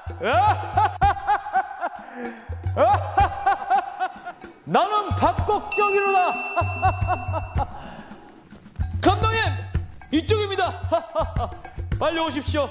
나는 박걱정이로다. 감독님 이쪽입니다. 빨리 오십시오.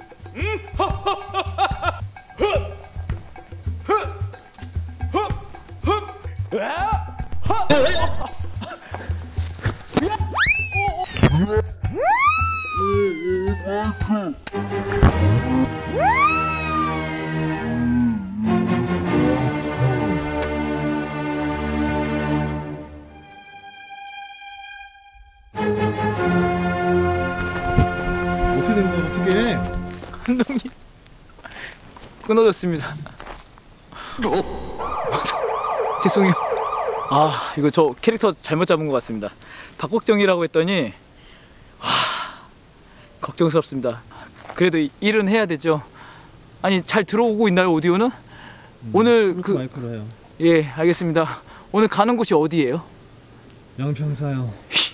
어떻게 된 거야? 어떻게 해? 감독님 끊어졌습니다. 죄송해요. 아 이거 저 캐릭터 잘못 잡은 것 같습니다. 박걱정이라고 했더니 걱정스럽습니다. 그래도 일은 해야 되죠. 아니 잘 들어오고 있나요 오디오는? 오늘 그 마이크로 해요. 예 알겠습니다. 오늘 가는 곳이 어디예요? 양평사요.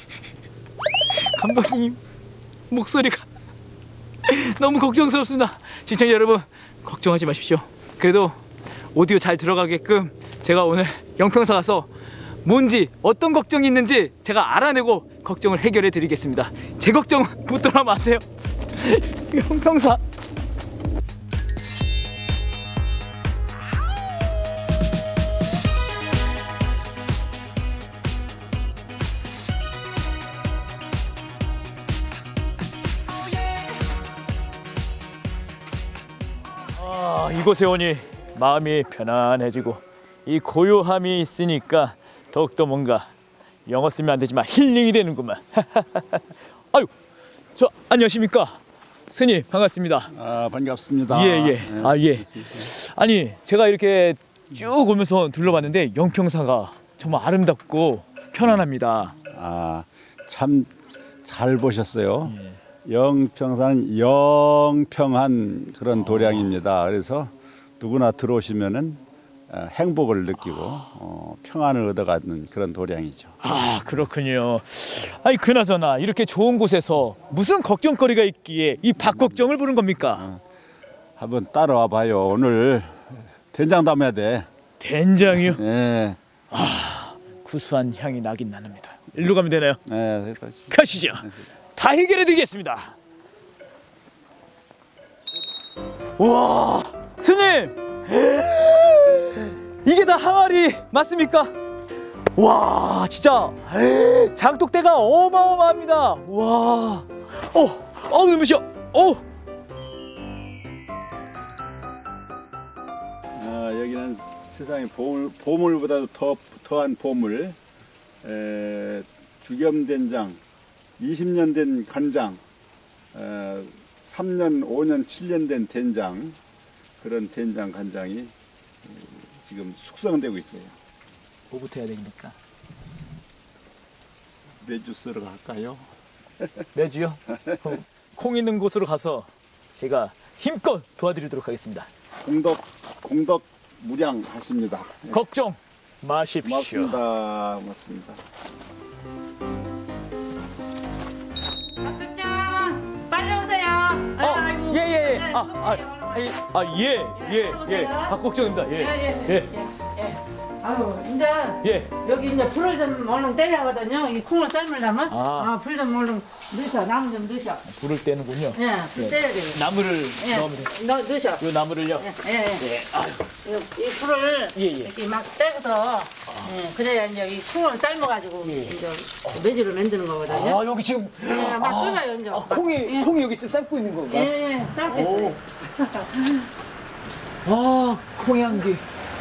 감독님 목소리가 너무 걱정스럽습니다. 시청자 여러분 걱정하지 마십시오. 그래도 오디오 잘 들어가게끔 제가 오늘 영평사 가서 뭔지 어떤 걱정이 있는지 제가 알아내고 걱정을 해결해 드리겠습니다. 제 걱정 붙들어 마세요. 영평사. 이곳에 오니 마음이 편안해지고 이 고요함이 있으니까 더욱더 뭔가 영어 쓰면 안 되지만 힐링이 되는구만. 아유, 저 안녕하십니까? 스님 반갑습니다. 아 반갑습니다. 예예. 네, 아 예. 아니 제가 이렇게 쭉 오면서 둘러봤는데 영평사가 정말 아름답고 편안합니다. 아 참 잘 보셨어요. 영평사는 영평한 그런 도량입니다. 그래서 누구나 들어오시면은 행복을 느끼고 평안을 얻어가는 그런 도량이죠. 아 그렇군요. 아니 그나저나 이렇게 좋은 곳에서 무슨 걱정거리가 있기에 이 박걱정을 부른 겁니까? 한번 따라와 봐요. 오늘 된장 담아야 돼. 된장이요? 네. 아 구수한 향이 나긴 나납니다. 일로 가면 되나요? 네. 가시죠. 다 해결해 드리겠습니다. 와 스님 이게 다 항아리 맞습니까? 와 진짜 장독대가 어마어마합니다. 와 눈부셔. 여기는 세상에 보물보다도 더한 보물, 죽염된장, 20년 된 간장, 3년, 5년, 7년 된 된장, 그런 된장 간장이 지금 숙성되고 있어요. 뭐부터 해야 됩니까? 매주 쓰러 갈까요? 매주요? 콩 있는 곳으로 가서 제가 힘껏 도와드리도록 하겠습니다. 공덕 무량하십니다. 걱정 마십시오. 고맙습니다. 고맙습니다. 박걱정 빨리 오세요. 예예예. 예. 박걱정입니다. 예. 아유 이제 예. 여기 이제 불을 좀 얼른 때려거든요. 이 콩을 삶으려면 불 좀 얼른 넣으셔. 나무 좀 넣으셔. 불을 떼는군요. 예, 불 떼야 돼요. 나무를 넣으면 돼요. 넣으셔. 요 나무를요? 예. 아유. 이 불을 예. 이렇게 막 떼서 그래야 이제 이 콩을 삶아가지고 이제 매주를 만드는 거거든요. 아 여기 지금 막 끓여요 이제. 콩이 여기 지금 삶고 있는 건가요? 예, 삶고 있어요. 콩 향기.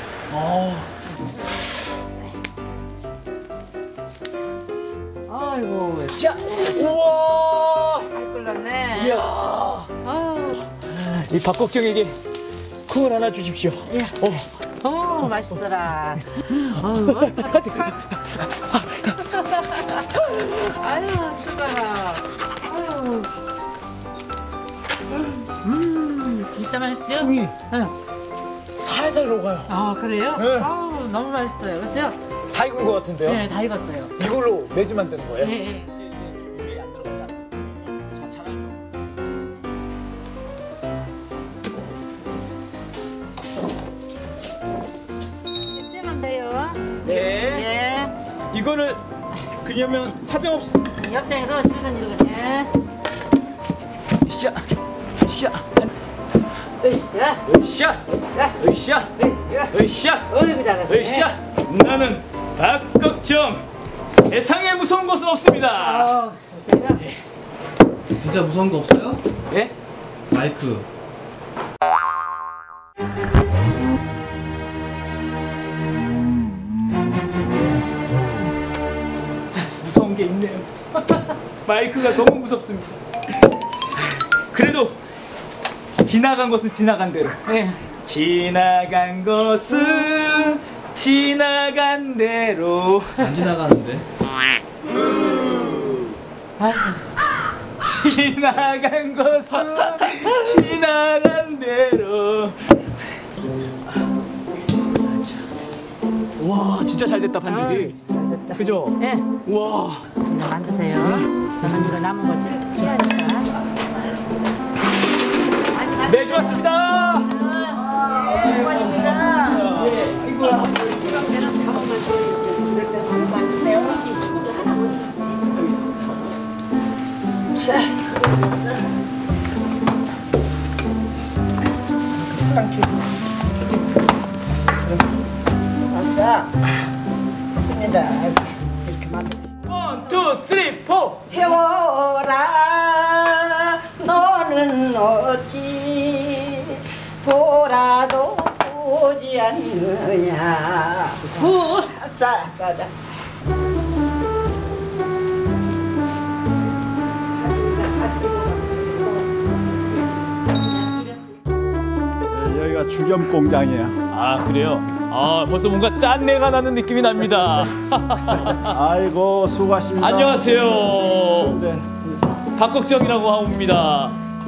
아이고 자 우와 잘 끓였네. 이야 이 박걱정에게 콩을 하나 주십시오. 예. 맛있어라. 아유 수고라. 진짜 맛있죠? 콩이 살살 녹아요. 아 그래요? 네. 너무 맛있어요. 그렇죠? 다 익은 것 같은데요? 네, 다 익었어요. 이걸로 매주 만드는 거예요? 예. 물이 안 들어가면 잘하죠. 이거를 그러면 사정없이 옆장으로 치는 이거네. 으쌰 으쌰 으쌰. 으쌰 으쌰. 으쌰 으쌰 어이구 잘하시네. 으쌰. 나는 박걱정. 세상에 무서운 것은 없습니다. 으쌰. 진짜 무서운 거 없어요? 예? 마이크. 무서운 게 있네요. 마이크가 너무 무섭습니다. 그래도 지나간 것은 지나간 대로. 예. 지나간 것은 지나간 대로. 안 지나가는데. 지나간 것은 지나간 대로. 와, 진짜 잘 됐다 반죽이. 잘 됐다. 그죠? 예. 와. 이제 만드세요. 저는 이거 남은 거 찌야니까. 매주 왔습니다. 수고하십니다. 예. 아이고. 아싸. 맞습니다. 이렇게 만들. 1, 2, 3, 4. 태워라. 너는 어찌 돌아도 보지 않느냐. 아싸, 아싸. 여기가 주겸 공장이에요. 아, 그래요? 아, 벌써 뭔가 짠내가 나는 느낌이 납니다. 아이고 수고하십니다. 안녕하세요. 네. 박걱정이라고 합니다.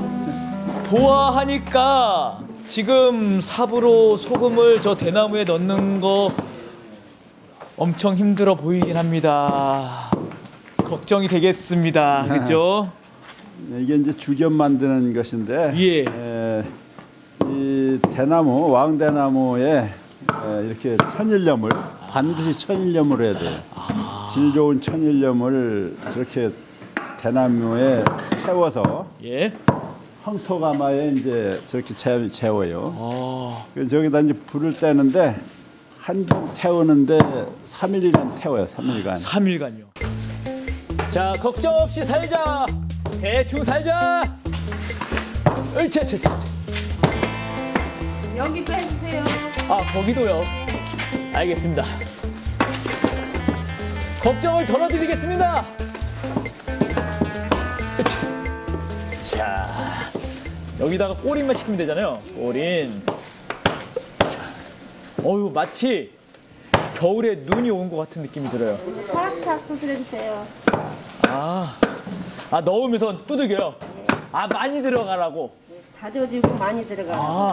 보아하니까 지금 삽으로 소금을 저 대나무에 넣는 거 엄청 힘들어 보이긴 합니다. 걱정이 되겠습니다. 그죠? 이게 이제 주겸 만드는 것인데 예. 이 대나무 왕대나무에 이렇게 천일염을 반드시 천일염으로 해야 돼요. 질 좋은 천일염을 저렇게 대나무에 채워서 예. 황토가마에 이제 저렇게 채워요. 아, 그래서 저기다 이제 불을 떼는데 한 번 태우는데 3일간 태워요. 3일간. 3일간요. 자, 걱정 없이 살자. 대충 살자. 으차차차. 여기도 해주세요. 아, 거기도요. 알겠습니다. 걱정을 덜어드리겠습니다. 자, 여기다가 꼬린만 시키면 되잖아요. 꼬린. 어휴, 마치 겨울에 눈이 온 것 같은 느낌이 들어요. 살짝 두드려주세요. 아, 넣으면서 두들겨요. 아, 많이 들어가라고. 다져지고 많이 들어가. 아.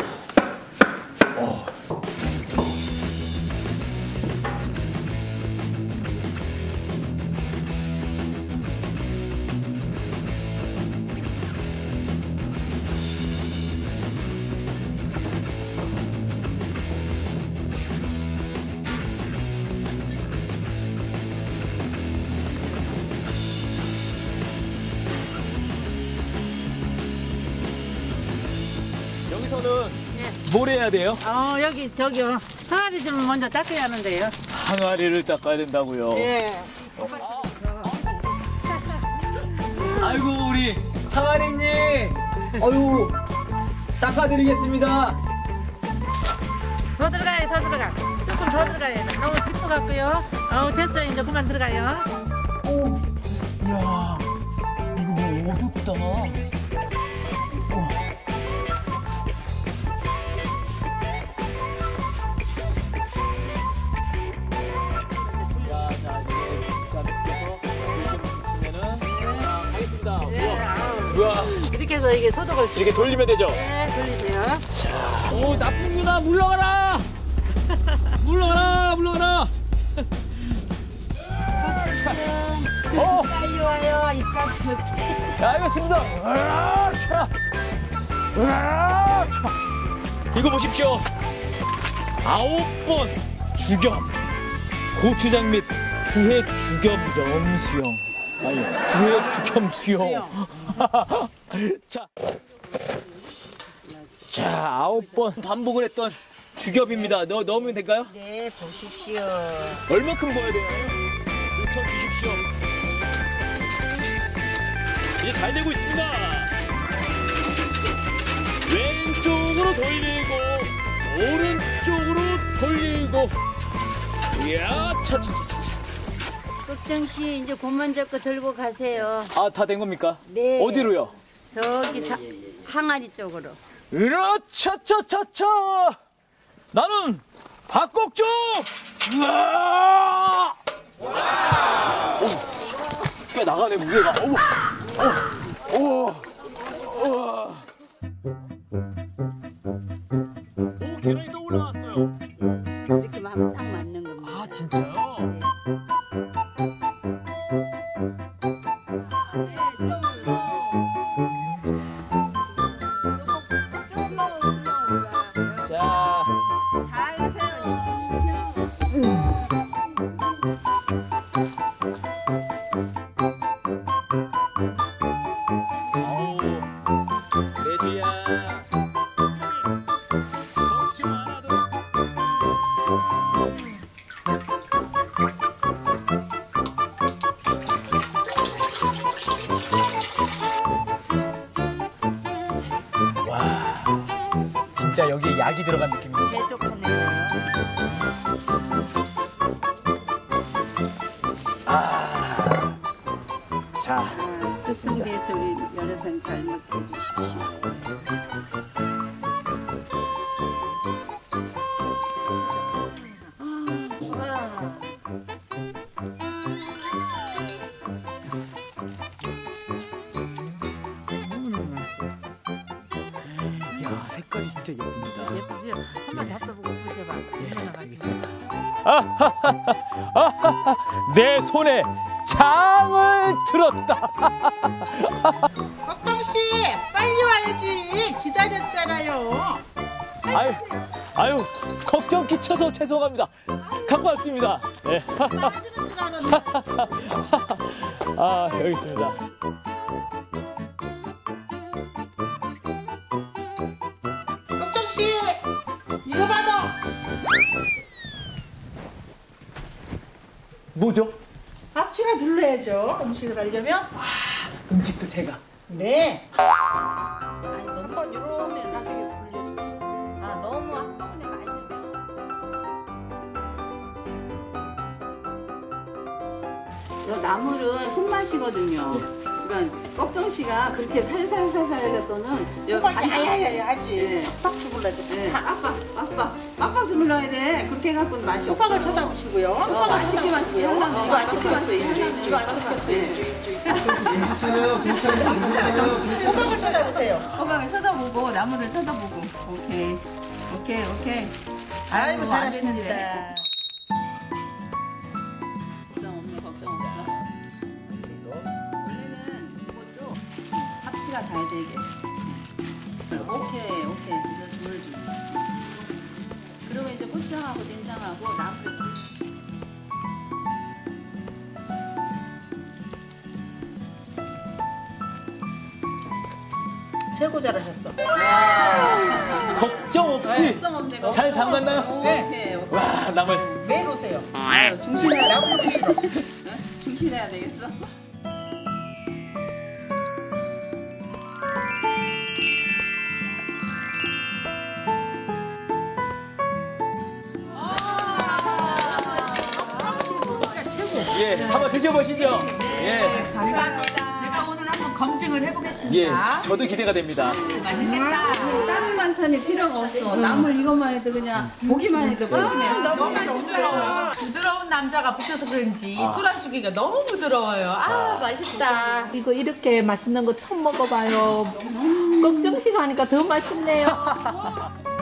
여기서는 뭘 해야 돼요? 여기 저기요. 항아리 좀 먼저 닦아야 하는데요. 항아리를 닦아야 된다고요. 예. 아이고, 우리 항아리님. 어유, 닦아드리겠습니다. 더 들어가요, 더 들어가. 조금 더 들어가요. 너무 깊어 갖고요. 됐어요. 이제 그만 들어가요. 이야, 이거 뭐 어둡다. 자, 이제 자, 밑에서 불좀 붙으면은 자, 가겠습니다. 우와. 이렇게 해서 이게 소독을 이렇게 돌리면 되죠? 네, 돌리세요. 오, 나쁩니다. 물러가라. 물러가라. 물러가라. 빨리 와요. 입가득. 자, 알겠습니다. 이거 보십시오. 9번 주겸 고추장 및 그해 규겸 염수영. 아니, 그해 규겸 수영. 자, 9번 반복을 했던 규겸입니다. 넣으면 될까요? 네, 보십시오. 얼마큼 넣어야 되나요? 5천 주십시오. 이제 잘 되고 있습니다. 왼쪽으로 돌리고 오른쪽으로 돌리고. 이야, 차차차차. 걱정 씨 이제 고만 잡고 들고 가세요. 아, 다 된 겁니까? 네. 어디로요? 저기 항아리 쪽으로. 으라차차차차. 나는 박곡주. 우와. 꽤 나가네 무게가. 어머. 오, 계란이 또 올라왔어요. 이렇게만 하면 딱 맞는 겁니다. 아, 진짜요? 자, 잘 세요. 어우, 돼지야. 걱정 안 하도. 와, 진짜 여기에 약이 들어간 느낌이죠. 제족하네요. 자, 수승대에서 우리 여러 선 잘 먹게 해주십시오. 야, 색깔이 진짜 예쁩니다. 예쁘지요? 한번 잡숴보고 보셔봐. 얼마나 맛있어. 내 손에 장을 들었다. 걱정 씨, 빨리 와야지. 기다렸잖아요. 아유, 걱정 끼쳐서 죄송합니다. 갖고 왔습니다. 네. 빠지는 줄 알았는데. 아, 여기 있습니다. 걱정 씨, 이거 받아. 뭐죠? 앞치마 둘러야죠. 음식을 하려면. 음식도 제가. 네. 아니 너무 처음에 가슴에 돌려주세요. 아 너무 한꺼번에 많이 넣으면. 이 나물은 손맛이거든요. 그러니까 걱정 씨가 그렇게 살살살살 해서는 오빠 야야야야 하지. 네. 빡 주물러줘. 네. 빡빡 좀 불러야 돼. 그렇게 해갖고는 맛이 없어. 오빠가 쳐다보시고요. 맛있게 하려면 이거 안 섞였어요. 이거 안 섞였어요. 정신 차려요. 정신 차려요. 정신 차려요. 정신 차려요. 오빠가 쳐다보세요. 호박을 쳐다보고 나물을 쳐다보고. 오케이. 아이고 안 잘하시는데. 되는데. 걱정 없어. 원래는 이것도 합치가 잘 되게. 오케이. 이제 물을 주. 그리고 이제 고추장하고 된장하고 나물. 최고 잘하셨어. 걱정 없이 잘 담갔나요? 오케이. 와, 나물. 매일 오세요. 아유, 중신해야 나무 드시러. 중신해야 되겠어. 예, 한번 드셔보시죠. 예, 제가 오늘 한번 검증을 예, 해보겠습니다. 저도 기대가 됩니다. 맛있겠다. 다른 반찬이 필요가 없어. 나물 이것만 해도 그냥 보기만 해도 뻗으면. 너무 부드러워요. 부드러운 남자가 붙여서 그런지 토란수기가 너무 부드러워요. 아 맛있다. 이거 이렇게 맛있는 거 처음 먹어봐요. 걱정식 하니까 더 맛있네요.